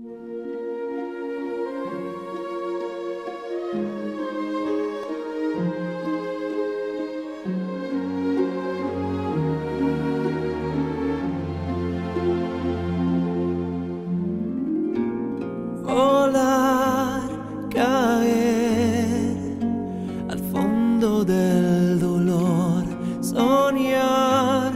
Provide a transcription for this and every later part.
Volar, caer al fondo del dolor, soñar,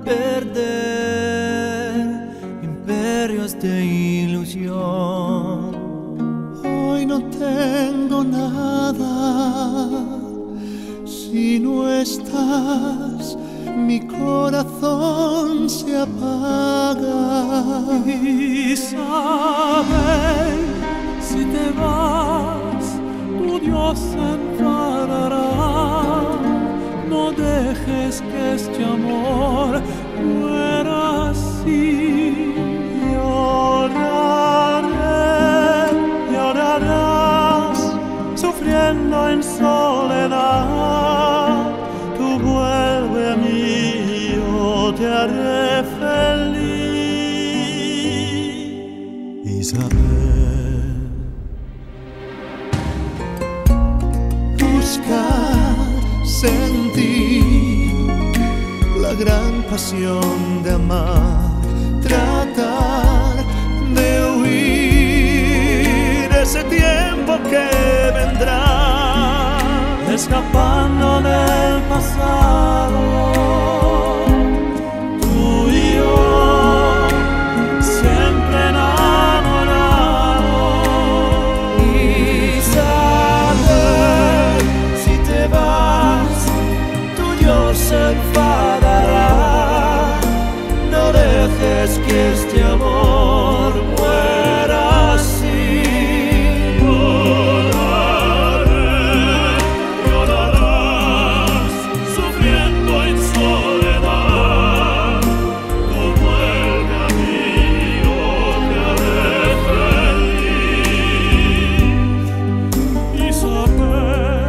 perder imperios de ilusión. Hoy no tengo nada, si no estás, mi corazón se apaga. Y sabes, si te vas, tu Dios se enfadará. No dejes que este amor muera así. Llorarás, sufriendo en soledad. Tú vuelve a mí, yo te haré feliz. Isabel, buscar, sentir la gran pasión de amar, tratar de huir ese tiempo que vendrá, escapando del pasado. Tú y yo, siempre enamorados. Isabel, si te vas, tu Dios se enfadará. No dejes que este amor muera así. Llorarás, sufriendo en soledad. Tú vuelve a mí, yo te haré feliz. Isabel,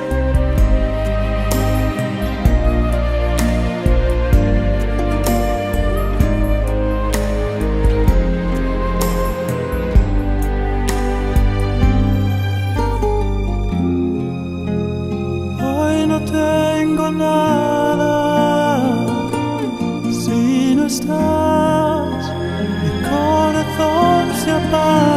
hoy no tengo nada, si no estás, mi corazón se apaga.